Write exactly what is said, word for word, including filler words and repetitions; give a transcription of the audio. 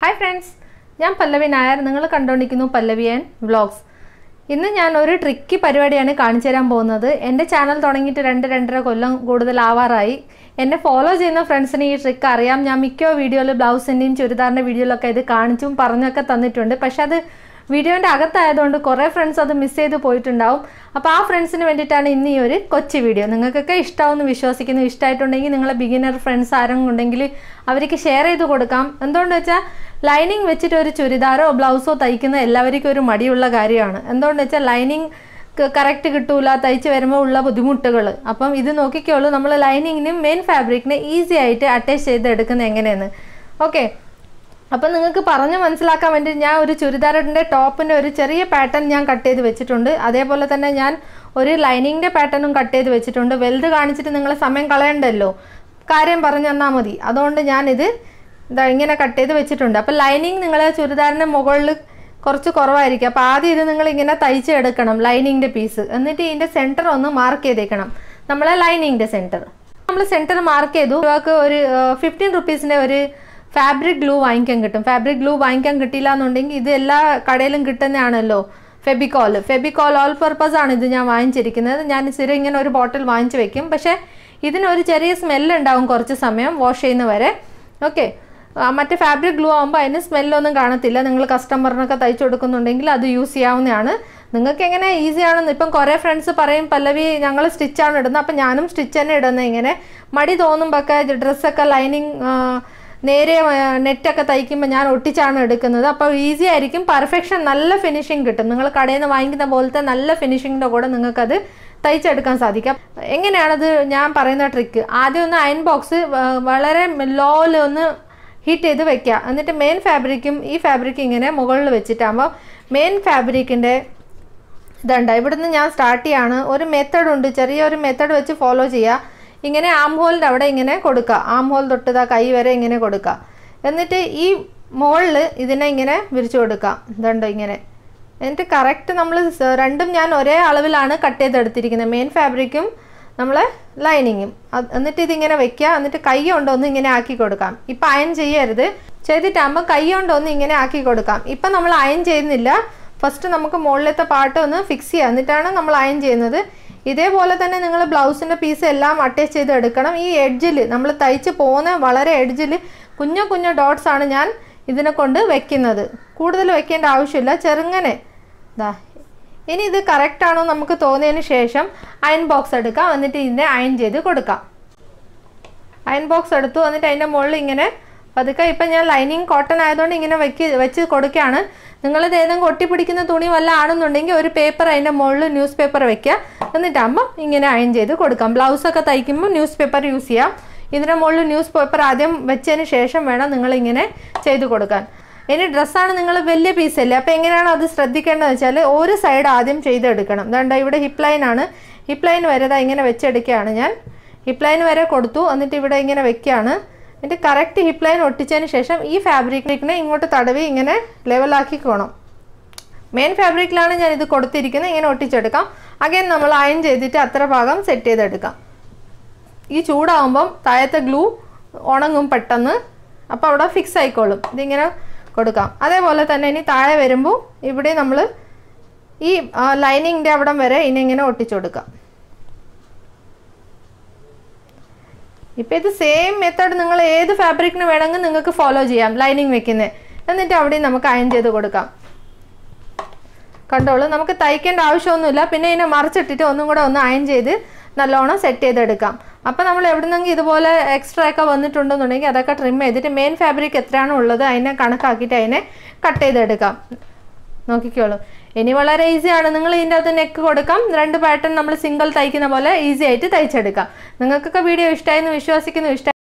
Hi friends, I am Pallavi Nayar. You are watching Pallavi and Vlogs. ഇന്ന് ഞാൻ ഒരു tricky പരിപാടിയാണ് കാണിച്ചു തരാൻ പോകുന്നത്. എൻ്റെ ചാനൽ തുടങ്ങിയിട്ട് രണ്ട് രണ്ടര കൊല്ലം കൂടുതൽ ആവാറായി. എന്നെ ഫോളോ ചെയ്യുന്ന ഫ്രണ്ട്സിന് ഈ ട്രിക്ക് അറിയാം. ഞാൻ മിക്ക വീഡിയോയിൽ ബ്ലൗസിന്റെയും ചുരിദാറിന്റെ വീഡിയോയിലൊക്കെ ഇത് കാണിച്ചും പറഞ്ഞൊക്കെ തന്നിട്ടുണ്ട്. പക്ഷെ അത് വീഡിയോന്റെ അകത്തായതുകൊണ്ട് കുറേ ഫ്രണ്ട്സ് അത് മിസ് ചെയ്തു പോയിട്ടുണ്ടാവും. അപ്പോൾ ആ ഫ്രണ്ട്സിന് വേണ്ടിയിട്ടാണ് ഇന്ന് ഈ ഒരു കൊച്ചു വീഡിയോ. നിങ്ങൾക്കൊക്കെ ഇഷ്ടമാവുമെന്ന് വിശ്വസിക്കുന്നു. ഇഷ്ടമായിട്ടുണ്ടെങ്കിൽ നിങ്ങളെ ബിഗിനർ ഫ്രണ്ട്സ് ആരെങ്കിലും ഉണ്ടെങ്കിൽ അവർക്ക് ഷെയർ ചെയ്ത് കൊടുക്കാം. എന്തുകൊണ്ടെന്ന് വെച്ചാൽ ലൈനിങ് വെച്ചിട്ട് ഒരു ചുരിദാറോ ബ്ലൗസോ തയ്ക്കുന്ന എല്ലാവർക്കും ഒരു മടിയുള്ള കാര്യമാണ്. എന്തുകൊണ്ടെന്ന് വെച്ചാൽ ലൈനിങ് കറക്റ്റ് കിട്ടൂല, തയ്ച്ച് വരുമ്പോൾ ഉള്ള ബുദ്ധിമുട്ടുകൾ. അപ്പം ഇത് നോക്കിക്കോളൂ, നമ്മൾ ലൈനിങ്ങിനും മെയിൻ ഫാബ്രിക്കിനെ ഈസി ആയിട്ട് അറ്റാച്ച് ചെയ്ത് എടുക്കുന്നത് എങ്ങനെയെന്ന്. ഓക്കെ, അപ്പം നിങ്ങൾക്ക് പറഞ്ഞ് മനസ്സിലാക്കാൻ വേണ്ടി ഞാൻ ഒരു ചുരിദാറിൻ്റെ ടോപ്പിൻ്റെ ഒരു ചെറിയ പാറ്റേൺ ഞാൻ കട്ട് ചെയ്ത് വെച്ചിട്ടുണ്ട്. അതേപോലെ തന്നെ ഞാൻ ഒരു ലൈനിങ്ങിൻ്റെ പാറ്റേണും കട്ട് ചെയ്ത് വെച്ചിട്ടുണ്ട്. വലുത് കാണിച്ചിട്ട് നിങ്ങൾ സമയം കളയണ്ടല്ലോ, കാര്യം പറഞ്ഞു തന്നാൽ മതി. അതുകൊണ്ട് ഞാനിത് ഇതാ ഇങ്ങനെ കട്ട് ചെയ്ത് വെച്ചിട്ടുണ്ട്. അപ്പോൾ ലൈനിങ് നിങ്ങൾ ചുരിദാറിൻ്റെ മുകളിൽ കുറച്ച് കുറവായിരിക്കും. അപ്പോൾ ആദ്യം ഇത് നിങ്ങൾ ഇങ്ങനെ തയ്ച്ചെടുക്കണം ലൈനിങ്ങിൻ്റെ പീസ്. എന്നിട്ട് ഇതിൻ്റെ സെൻറ്റർ ഒന്ന് മാർക്ക് ചെയ്തേക്കണം, നമ്മളെ ലൈനിങ്ങിൻ്റെ സെൻറ്റർ. നമ്മൾ സെൻറ്റർ മാർക്ക് ചെയ്തു. നമുക്ക് ഒരു ഫിഫ്റ്റീൻ റുപ്പീസിൻ്റെ ഒരു ഫാബ്രിക് ഗ്ലൂ വാങ്ങിക്കാൻ കിട്ടും. ഫാബ്രിക് ഗ്ലൂ വാങ്ങിക്കാൻ കിട്ടിയില്ല എന്നുണ്ടെങ്കിൽ ഇത് എല്ലാ കടയിലും കിട്ടുന്നതാണല്ലോ, ഫെബിക്കോൾ. ഫെബിക്കോൾ ഓൾ പർപ്പസ് ആണ് ഇത് ഞാൻ വാങ്ങിച്ചിരിക്കുന്നത്. ഞാൻ സ്ഥിരം ഇങ്ങനെ ഒരു ബോട്ടിൽ വാങ്ങിച്ച് വെക്കും. പക്ഷേ ഇതിനൊരു ചെറിയ സ്മെല്ലുണ്ടാവും കുറച്ച് സമയം വാഷ് ചെയ്യുന്ന വരെ. ഓക്കെ, മറ്റേ ഫാബ്രിക് ഗ്ലൂ ആകുമ്പോൾ അതിന് സ്മെല്ലൊന്നും കാണത്തില്ല. നിങ്ങൾ കസ്റ്റമറിനൊക്കെ തയ്ച്ചു കൊടുക്കുന്നുണ്ടെങ്കിൽ അത് യൂസ് ചെയ്യാവുന്നതാണ്. നിങ്ങൾക്ക് എങ്ങനെ ഈസിയാണെന്ന് ഇപ്പം കുറേ ഫ്രണ്ട്സ് പറയും, പല്ലവി ഞങ്ങൾ സ്റ്റിച്ചാണ് ഇടുന്നത്. അപ്പം ഞാനും സ്റ്റിച്ച് തന്നെ ഇടുന്നത്. ഇങ്ങനെ മടി തോന്നുമ്പോഴൊക്കെ ഡ്രസ്സൊക്കെ ലൈനിങ് നേരെ നെറ്റൊക്കെ തയ്ക്കുമ്പോൾ ഞാൻ ഒട്ടിച്ചാണ് എടുക്കുന്നത്. അപ്പോൾ ഈസി ആയിരിക്കും, പെർഫെക്ഷൻ, നല്ല ഫിനിഷിങ് കിട്ടും. നിങ്ങൾ കടയിൽ നിന്ന് വാങ്ങിക്കുന്ന പോലത്തെ നല്ല ഫിനിഷിങ്ങിൻ്റെ കൂടെ നിങ്ങൾക്കത് തയ്ച്ചെടുക്കാൻ സാധിക്കാം. എങ്ങനെയാണത് ഞാൻ പറയുന്ന ട്രിക്ക്? ആദ്യം ഒന്ന് അയൺ ബോക്സ് വളരെ ലോയിൽ ഒന്ന് ഹീറ്റ് ചെയ്ത് വെക്കുക. എന്നിട്ട് മെയിൻ ഫാബ്രിക്കും ഈ ഫാബ്രിക്കും ഇങ്ങനെ മുകളിൽ വെച്ചിട്ടാകുമ്പോൾ മെയിൻ ഫാബ്രിക്കിൻ്റെ ഇതുണ്ട്. ഇവിടുന്ന് ഞാൻ സ്റ്റാർട്ട് ചെയ്യാണ്. ഒരു മെത്തേഡ് ഉണ്ട്, ചെറിയൊരു മെത്തേഡ് വെച്ച് ഫോളോ ചെയ്യുക. ഇങ്ങനെ ആം ഹോളിൻ്റെ അവിടെ ഇങ്ങനെ കൊടുക്കുക, ആം ഹോൾ തൊട്ടതാ കൈ വരെ ഇങ്ങനെ കൊടുക്കുക. എന്നിട്ട് ഈ മുകളിൽ ഇതിനെ ഇങ്ങനെ വിരിച്ചു കൊടുക്കുക. ഇതുണ്ടോ ഇങ്ങനെ. എന്നിട്ട് കറക്റ്റ് നമ്മൾ രണ്ടും ഞാൻ ഒരേ അളവിലാണ് കട്ട് ചെയ്തെടുത്തിരിക്കുന്നത്, മെയിൻ ഫാബ്രിക്കും നമ്മളെ ലൈനിങ്ങും. എന്നിട്ട് ഇതിങ്ങനെ വെക്കുക. എന്നിട്ട് കൈ കൊണ്ടൊന്ന് ഇങ്ങനെ ആക്കി കൊടുക്കാം. ഇപ്പം അയൺ ചെയ്യരുത്, ചെയ്തിട്ടാകുമ്പോൾ കൈ കൊണ്ടൊന്ന് ഇങ്ങനെ ആക്കി കൊടുക്കാം. ഇപ്പം നമ്മൾ അയൺ ചെയ്യുന്നില്ല, ഫസ്റ്റ് നമുക്ക് മുകളിലത്തെ പാർട്ട് ഒന്ന് ഫിക്സ് ചെയ്യുക, എന്നിട്ടാണ് നമ്മൾ അയൺ ചെയ്യുന്നത്. ഇതേപോലെ തന്നെ നിങ്ങൾ ബ്ലൗസിൻ്റെ പീസ് എല്ലാം അറ്റാച്ച് ചെയ്ത് എടുക്കണം. ഈ എഡ്ജിൽ നമ്മൾ തയ്ച്ച് പോകുന്ന വളരെ എഡ്ജിൽ കുഞ്ഞു കുഞ്ഞു ഡോട്ട്സ് ആണ് ഞാൻ ഇതിനെ കൊണ്ട് വെക്കുന്നത്. കൂടുതൽ വെക്കേണ്ട ആവശ്യമില്ല, ചെറുങ്ങനെ. ഇതാ ഇനി ഇത് കറക്റ്റാണോ നമുക്ക് തോന്നിയതിന് ശേഷം അയൺ ബോക്സ് എടുക്കാം. എന്നിട്ട് ഇതിനെ അയൺ ചെയ്ത് കൊടുക്കാം. അയൺ ബോക്സ് എടുത്തു. എന്നിട്ട് അതിൻ്റെ മുകളിൽ ഇങ്ങനെ പതുക്കെ, ഇപ്പം ഞാൻ ലൈനിങ് കോട്ടൺ ആയതുകൊണ്ട് ഇങ്ങനെ വെക്ക് വെച്ച് കൊടുക്കുകയാണ്. നിങ്ങളിത് ഏതെങ്കിലും ഒട്ടിപ്പിടിക്കുന്ന തുണി വല്ല ആണെന്നുണ്ടെങ്കിൽ ഒരു പേപ്പർ അതിൻ്റെ മുകളിൽ ന്യൂസ് പേപ്പർ വെക്കുക. എന്നിട്ടാകുമ്പോൾ ഇങ്ങനെ അയൺ ചെയ്ത് കൊടുക്കാം. ബ്ലൗസൊക്കെ തയ്ക്കുമ്പോൾ ന്യൂസ് പേപ്പർ യൂസ് ചെയ്യാം. ഇതിൻ്റെ മുകളിൽ ന്യൂസ് പേപ്പർ ആദ്യം വെച്ചതിന് ശേഷം വേണം നിങ്ങളിങ്ങനെ ചെയ്ത് കൊടുക്കാൻ. ഇനി ഡ്രസ്സാണ് നിങ്ങൾ വലിയ പീസല്ലേ, അപ്പോൾ എങ്ങനെയാണ് അത് ശ്രദ്ധിക്കേണ്ടതെന്ന് വെച്ചാൽ ഒരു സൈഡ് ആദ്യം ചെയ്തെടുക്കണം. അതുകൊണ്ട് ഇവിടെ ഹിപ്പ് ലൈനാണ്, ഹിപ്പ് ലൈൻ വരെ ഇതാ ഇങ്ങനെ വെച്ചെടുക്കുകയാണ് ഞാൻ. ഹിപ്പ് ലൈൻ വരെ കൊടുത്തു. എന്നിട്ട് ഇവിടെ ഇങ്ങനെ വെക്കുകയാണ്. എന്നിട്ട് കറക്റ്റ് ഹിപ്പ് ലൈൻ ഒട്ടിച്ചതിന് ശേഷം ഈ ഫാബ്രിക്കിനെ ഇങ്ങോട്ട് തടവി ഇങ്ങനെ ലെവലാക്കിക്കോണം. മെയിൻ ഫാബ്രിക്കിലാണ് ഞാൻ ഇത് കൊടുത്തിരിക്കുന്നത്. ഇങ്ങനെ ഒട്ടിച്ചെടുക്കാം. അഗൈൻ നമ്മൾ അയൺ ചെയ്തിട്ട് അത്ര ഭാഗം സെറ്റ് ചെയ്തെടുക്കാം. ഈ ചൂടാകുമ്പം താഴത്തെ ഗ്ലൂ ഉണങ്ങും പെട്ടെന്ന്, അപ്പോൾ അവിടെ ഫിക്സ് ആയിക്കോളും. ഇതിങ്ങനെ കൊടുക്കാം. അതേപോലെ തന്നെ ഇനി താഴെ വരുമ്പോൾ ഇവിടെ നമ്മൾ ഈ ലൈനിങ്ങിൻ്റെ അവിടം വരെ ഇനി ഇങ്ങനെ ഒട്ടിച്ചു കൊടുക്കാം. ഇപ്പം ഇത് സെയിം മെത്തേഡ് നിങ്ങൾ ഏത് ഫാബ്രിക്കിന് വേണമെങ്കിൽ നിങ്ങൾക്ക് ഫോളോ ചെയ്യാം, ലൈനിങ് വെക്കുന്നത്. എന്നിട്ട് അവിടെ നമുക്ക് അയൺ ചെയ്ത് കൊടുക്കാം. കണ്ടോളൂ, നമുക്ക് തയ്ക്കേണ്ട ആവശ്യമൊന്നുമില്ല. പിന്നെ ഇതിനെ മറിച്ചിട്ടിട്ട് ഒന്നും കൂടെ ഒന്ന് അയൺ ചെയ്ത് നല്ലോണം സെറ്റ് ചെയ്തെടുക്കാം. അപ്പോൾ നമ്മൾ എവിടുന്നെങ്കിൽ ഇതുപോലെ എക്സ്ട്രാ ഒക്കെ വന്നിട്ടുണ്ടെന്നുണ്ടെങ്കിൽ അതൊക്കെ ട്രിം ചെയ്തിട്ട് മെയിൻ ഫാബ്രിക് എത്രയാണോ ഉള്ളത് അതിനെ കണക്കാക്കിയിട്ട് അതിനെ കട്ട് ചെയ്തെടുക്കാം. നോക്കിക്കോളൂ, ഇനി വളരെ ഈസിയാണ്. നിങ്ങൾ ഇതിൻ്റെ അകത്ത് നെക്ക് കൊടുക്കാം. രണ്ട് പാറ്റേൺ നമ്മൾ സിംഗിൾ തയ്ക്കുന്ന പോലെ ഈസി ആയിട്ട് തയ്ച്ചെടുക്കാം. നിങ്ങൾക്കൊക്കെ വീഡിയോ ഇഷ്ടമായെന്ന് വിശ്വസിക്കുന്നു. ഇഷ്ടം